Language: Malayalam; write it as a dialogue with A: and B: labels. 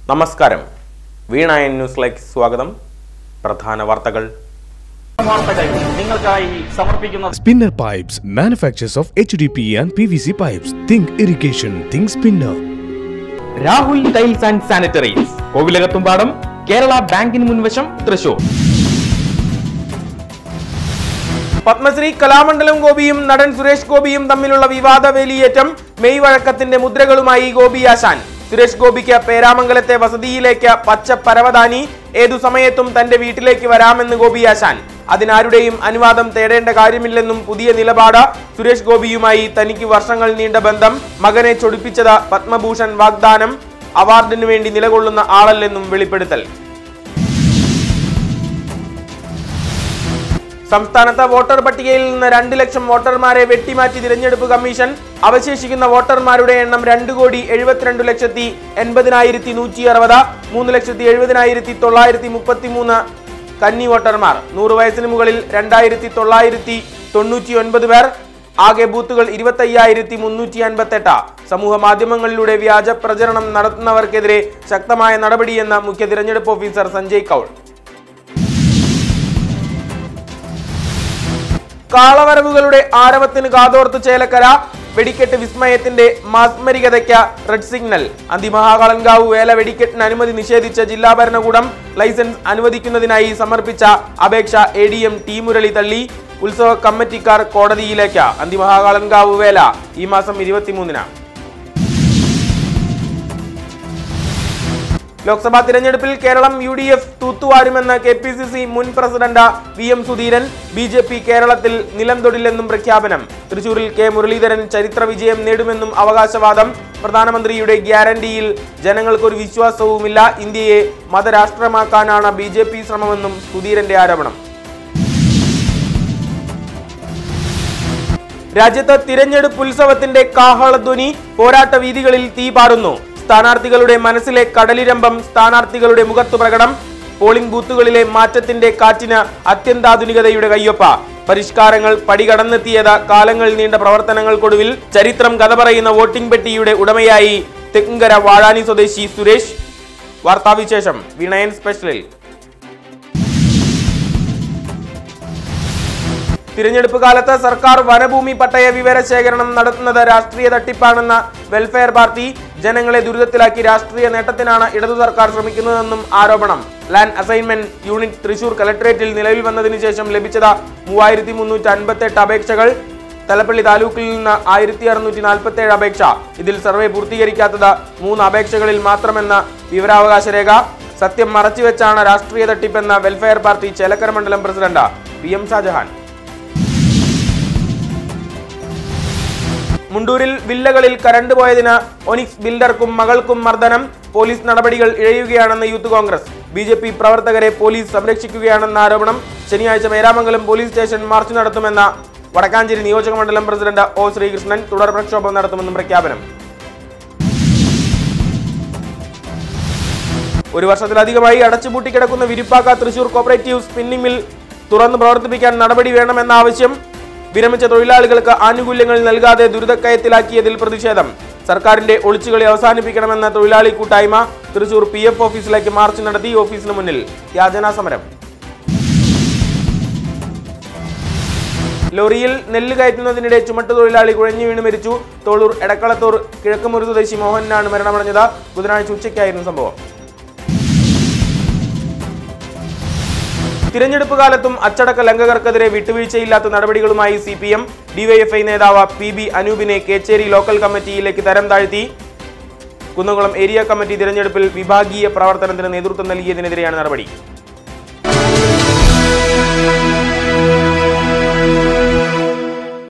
A: നമസ്കാരം. വീണ ന്യൂസിലേക്ക് സ്വാഗതം. പ്രധാന വാർത്തകൾ.
B: Spinner Pipes, manufacturers of HDPE and PVC pipes. Think irrigation, think Spinner.
A: Rahul tiles and sanitaries, Kovilakathumpadam, Kerala ബാങ്കിന് മുൻവശം, തൃശൂർ. പത്മശ്രീ കലാമണ്ഡലം ഗോപിയും നടൻ സുരേഷ് ഗോപിയും തമ്മിലുള്ള വിവാദ വേലിയേറ്റം. മെയ് വഴക്കത്തിന്റെ മുദ്രകളുമായി ഗോപി ആശാൻ. സുരേഷ് ഗോപിക്ക് പേരാമംഗലത്തെ വസതിയിലേക്ക് പച്ച പരവതാനി. ഏതു സമയത്തും തന്റെ വീട്ടിലേക്ക് വരാമെന്ന് ഗോപി ആശാൻ. അതിനാരുടെയും അനുവാദം തേടേണ്ട കാര്യമില്ലെന്നും പുതിയ നിലപാട്. സുരേഷ് ഗോപിയുമായി തനിക്ക് വർഷങ്ങൾ നീണ്ട ബന്ധം. മകനെ ചൊടിപ്പിച്ചത് പത്മഭൂഷൺ വാഗ്ദാനം. അവാർഡിനു വേണ്ടി നിലകൊള്ളുന്ന ആളല്ലെന്നും വെളിപ്പെടുത്തൽ. സംസ്ഥാനത്ത് വോട്ടർ പട്ടികയിൽ നിന്ന് 2 ലക്ഷം വോട്ടർമാരെ വെട്ടിമാറ്റി തിരഞ്ഞെടുപ്പ് കമ്മീഷൻ. അവശേഷിക്കുന്ന വോട്ടർമാരുടെ എണ്ണം 2,72,80,160. 3,70,933 കന്നി വോട്ടർമാർ. 100 വയസ്സിന് മുകളിൽ 2,999 പേർ. ആകെ ബൂത്തുകൾ 25,358. സമൂഹ മാധ്യമങ്ങളിലൂടെ വ്യാജ പ്രചരണം നടത്തുന്നവർക്കെതിരെ ശക്തമായ നടപടിയെന്ന് മുഖ്യ തിരഞ്ഞെടുപ്പ് ഓഫീസർ സഞ്ജയ് കൗൾ. കാളവരവുകളുടെ ആരവത്തിന് കാതോർത്ത് ചേലക്കര. വെടിക്കെട്ട് വിസ്മയത്തിന്റെ മാസ്മരികതയ്ക്ക് റെഡ് സിഗ്നൽ. അന്തിമഹാകളൻകാവ് വേല വെടിക്കെട്ടിന് അനുമതി നിഷേധിച്ച ജില്ലാ ഭരണകൂടം ലൈസൻസ് അനുവദിക്കുന്നതിനായി സമർപ്പിച്ച അപേക്ഷ ADM ടി മുരളി തള്ളി. ഉത്സവ കമ്മിറ്റിക്കാർ കോടതിയിലേക്ക്. അന്തിമഹാകളൻകാവ് വേല ഈ മാസം 23-ന്. ലോക്സഭാ തിരഞ്ഞെടുപ്പിൽ കേരളം UDF തൂത്തുവാരുമെന്ന് KPCC മുൻ പ്രസിഡന്റ് VM സുധീരൻ. BJP കേരളത്തിൽ നിലം തൊടില്ലെന്നും പ്രഖ്യാപനം. തൃശൂരിൽ K മുരളീധരൻ ചരിത്ര വിജയം നേടുമെന്നും അവകാശവാദം. പ്രധാനമന്ത്രിയുടെ ഗ്യാരണ്ടിയിൽ ജനങ്ങൾക്കൊരു വിശ്വാസവുമില്ല. ഇന്ത്യയെ മതരാഷ്ട്രമാക്കാനാണ് BJP ശ്രമമെന്നും സുധീരന്റെ ആരോപണം. രാജ്യത്ത് തിരഞ്ഞെടുപ്പ് ഉത്സവത്തിന്റെ കാഹളധ്വനി. പോരാട്ട വീതികളിൽ തീ പാറുന്നു. സ്ഥാനാർത്ഥികളുടെ മനസ്സിലെ കടലിരമ്പം സ്ഥാനാർത്ഥികളുടെ മുഖത്തു പ്രകടം. പോളിംഗ് ബൂത്തുകളിലെ മാറ്റത്തിന്റെ കാറ്റിന് അത്യന്താധുനികതയുടെ കയ്യൊപ്പ. പരിഷ്കാരങ്ങൾ പടികടന്നെത്തിയത് കാലങ്ങൾ നീണ്ട പ്രവർത്തനങ്ങൾക്കൊടുവിൽ. ചരിത്രം കഥ പറയുന്ന വോട്ടിംഗ് പെട്ടിയുടെ ഉടമയായി തെക്കുംകര വാഴാനി സ്വദേശി സുരേഷ്. വാർത്താവിശേഷം വീണയൻ സ്പെഷ്യലിൽ. തിരഞ്ഞെടുപ്പ് കാലത്ത് സർക്കാർ വനഭൂമി പട്ടയ വിവര ശേഖരണം നടത്തുന്നത് രാഷ്ട്രീയ തട്ടിപ്പാണെന്ന വെൽഫെയർ പാർട്ടി. ജനങ്ങളെ ദുരിതത്തിലാക്കി രാഷ്ട്രീയ നേട്ടത്തിനാണ് ഇടതു സർക്കാർ ശ്രമിക്കുന്നതെന്നും ആരോപണം. ലാൻഡ് അസൈൻമെന്റ് യൂണിറ്റ് തൃശൂർ കലക്ടറേറ്റിൽ നിലവിൽ വന്നതിന് ശേഷം ലഭിച്ചത് 3358 അപേക്ഷകൾ. തലപ്പള്ളി താലൂക്കിൽ നിന്ന് 1647 അപേക്ഷ. ഇതിൽ സർവേ പൂർത്തീകരിക്കാത്തത് 3 അപേക്ഷകളിൽ മാത്രമെന്ന വിവരാവകാശ രേഖ. സത്യം മറച്ചുവെച്ചാണ് രാഷ്ട്രീയ തട്ടിപ്പെന്ന വെൽഫെയർ പാർട്ടി ചേലക്കര മണ്ഡലം പ്രസിഡന്റ് PM ഷാജഹാൻ. മുണ്ടൂരിൽ വില്ലകളിൽ കരണ്ട് പോയതിന് ഒനിക്സ് ബിൽഡർക്കും മകൾക്കും മർദ്ദനം. പോലീസ് നടപടികൾ ഇഴയുകയാണെന്ന് യൂത്ത് കോൺഗ്രസ്. BJP പ്രവർത്തകരെ പോലീസ് സംരക്ഷിക്കുകയാണെന്ന ആരോപണം. ശനിയാഴ്ച മേരാമംഗലം പോലീസ് സ്റ്റേഷൻ മാർച്ച് നടത്തുമെന്ന വടക്കാഞ്ചേരി നിയോജക മണ്ഡലം പ്രസിഡന്റ് O ശ്രീകൃഷ്ണൻ. തുടർ പ്രക്ഷോഭം നടത്തുമെന്നും പ്രഖ്യാപനം. 1 വർഷത്തിലധികമായി അടച്ചുപൂട്ടിക്കിടക്കുന്ന വിരിപ്പാക്ക തൃശൂർ കോപ്പറേറ്റീവ് സ്പിന്നിംഗ് മിൽ തുറന്ന് പ്രവർത്തിപ്പിക്കാൻ നടപടി വേണമെന്ന ആവശ്യം. വിരമിച്ച തൊഴിലാളികൾക്ക് ആനുകൂല്യങ്ങൾ നൽകാതെ ദുരിതക്കയത്തിലാക്കിയതിൽ പ്രതിഷേധം. സർക്കാരിന്റെ ഒളിച്ചുകളി അവസാനിപ്പിക്കണമെന്ന തൊഴിലാളി കൂട്ടായ്മ തൃശൂർ PF ഓഫീസിലേക്ക് മാർച്ച് നടത്തി. ഓഫീസിന് മുന്നിൽ യാചനാ സമരം. ലോറിയിൽ നെല്ല് കയറ്റുന്നതിനിടെ ചുമട്ടുതൊഴിലാളി കുഴഞ്ഞു വീണ് മരിച്ചു. തോളൂർ എടക്കളത്തൂർ കിഴക്കുമുറി സ്വദേശി മോഹനാണ് മരണമടഞ്ഞത്. ബുധനാഴ്ച ഉച്ചയ്ക്കായിരുന്നു സംഭവം. തിരഞ്ഞെടുപ്പ് കാലത്തും അച്ചടക്ക ലംഘകർക്കെതിരെ വിട്ടുവീഴ്ചയില്ലാത്ത നടപടികളുമായി CPM. DYFI നേതാവ് PB അനൂപിനെ കേച്ചേരി ലോക്കൽ കമ്മിറ്റിയിലേക്ക് തരം താഴ്ത്തി. കുന്നംകുളം ഏരിയ കമ്മിറ്റി തിരഞ്ഞെടുപ്പിൽ വിഭാഗീയ പ്രവർത്തനത്തിന് നേതൃത്വം നൽകിയതിനെതിരെയാണ് നടപടി.